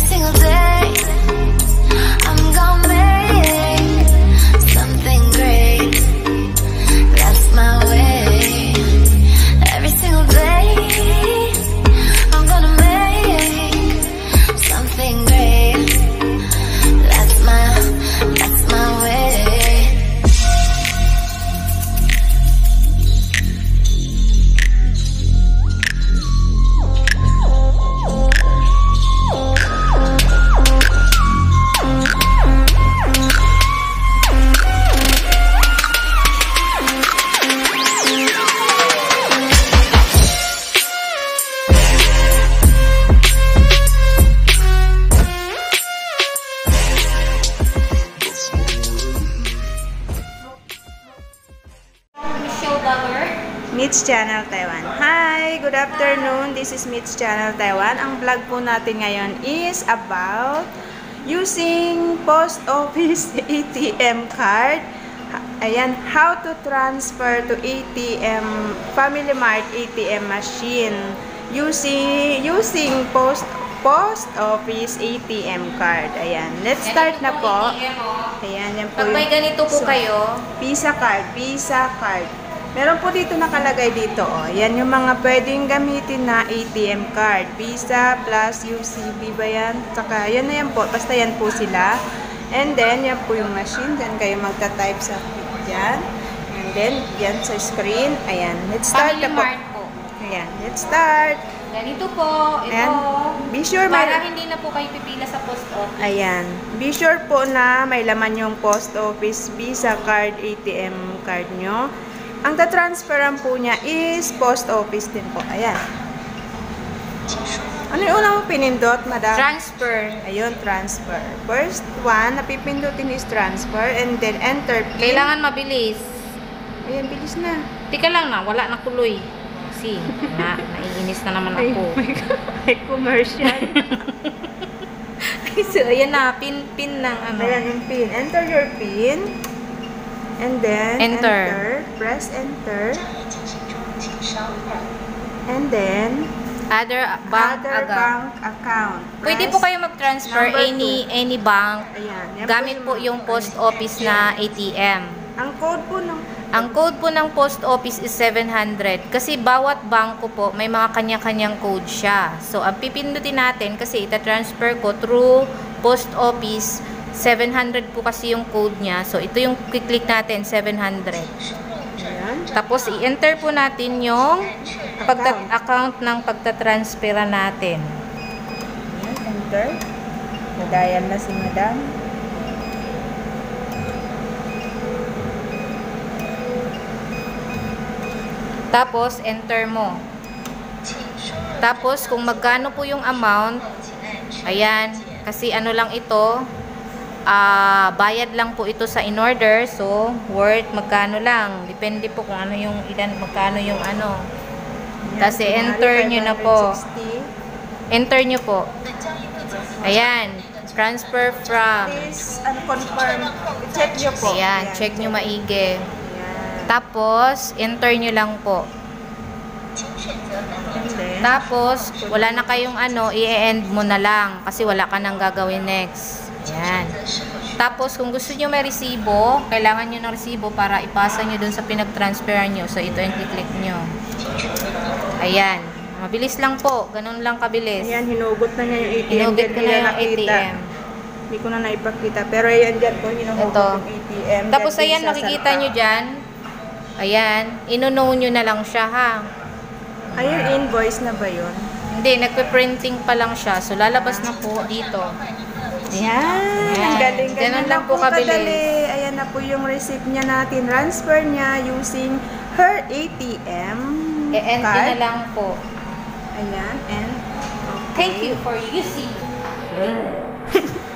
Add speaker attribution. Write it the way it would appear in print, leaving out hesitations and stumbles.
Speaker 1: single day I'm gonna make something great. That's my way. Every single day I'm gonna make something great. That's my way.
Speaker 2: Mitch Channel Taiwan. Hi! Good afternoon. This is Mitch Channel Taiwan. Ang vlog po natin ngayon is about using post office ATM card. Ayan, how to transfer to ATM, Family Mart ATM machine using post office ATM card. Ayan, let's start na po. Ayan, yan po.
Speaker 3: Pag may ganito po kayo,
Speaker 2: Visa card. Meron po dito nakalagay dito, oh. Yan yung mga pwedeng gamitin na ATM card. Visa plus UCB ba yan? Saka, yan na yan po. Basta yan po sila. And then, yan po yung machine. Diyan kayo magta-type sa dyan. And then, yan sa screen. Ayan. Let's start na po. Ayan. Let's start.
Speaker 3: Ganito po. Ito.
Speaker 2: Ayan. Be sure
Speaker 3: para hindi na po kayo pipila sa post office.
Speaker 2: Ayan. Be sure po na may laman yung post office Visa card, ATM card nyo. Ang tatransferan po niya is post office din po. Ayan. Ano yung una mo pinindot, madam?
Speaker 3: Transfer.
Speaker 2: Ayun, transfer. First one, napipindutin is transfer and then enter pin.
Speaker 3: Kailangan mabilis.
Speaker 2: Ayan, bilis na.
Speaker 3: Tika lang na, wala na kuloy. See, naiinis na naman ako.
Speaker 2: Oh my God. May commercial.
Speaker 3: So, ayan na, pin ng ano.
Speaker 2: Ayan yung pin. Enter your pin. And then, enter. Press enter. And then,
Speaker 3: Other bank
Speaker 2: account.
Speaker 3: Pwede po kayo mag-transfer any bank.
Speaker 2: Ayan.
Speaker 3: Gamit po yung post office na ATM.
Speaker 2: Ang code po ng
Speaker 3: post office is 700. Kasi bawat bangko po, may mga kanya-kanyang code siya. So, ang pipindutin natin, kasi ita-transfer ko through post office, 700 po kasi yung code niya. So, ito yung click natin, 700.
Speaker 2: Ayan.
Speaker 3: Tapos, i-enter po natin yung account ng pagtatransfera natin.
Speaker 2: Ayan, enter. Nadial na si madam.
Speaker 3: Tapos, enter mo. Tapos, kung magkano po yung amount, ayan, kasi ano lang ito, bayad lang po ito sa in-order. So, worth magkano lang. Depende po kung ano yung magkano yung ano. Kasi enter nyo na po. Enter nyo po. Ayan. Transfer from.
Speaker 2: Please, confirm. Check nyo po.
Speaker 3: Ayan. Check nyo maigi. Tapos, enter nyo lang po. Tapos, wala na kayong ano, i-end mo na lang. Kasi wala ka nang gagawin next. Ayan. Tapos, kung gusto nyo may resibo, kailangan nyo ng resibo para ipasa nyo dun sa pinag-transferan nyo. So, ito yung click nyo. Ayan. Mabilis lang po. Ganun lang kabilis.
Speaker 2: Ayan, hinugot na niya yung ATM.
Speaker 3: Hinugot ko na yung ATM.
Speaker 2: Hindi ko na naipakita. Pero ayan dyan po, hinugot yung ATM.
Speaker 3: Tapos, ayan, nakikita nyo dyan. Ayan. Ino-know nyo na lang siya, ha?
Speaker 2: Ayun, invoice na ba yun?
Speaker 3: Hindi, nagpe-printing pa lang siya. So, lalabas na po dito.
Speaker 2: Ayan. Ang galing.
Speaker 3: Ganun lang po kabilis.
Speaker 2: Ayan na po yung receipt niya natin. Transfer niya using her ATM
Speaker 3: E-end
Speaker 2: card.
Speaker 3: na lang po.
Speaker 2: Ayan. And,
Speaker 3: Thank you for using.